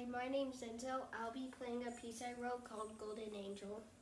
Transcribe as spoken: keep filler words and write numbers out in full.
Hi, my name's Enzo. I'll be playing a piece I wrote called Golden Angel.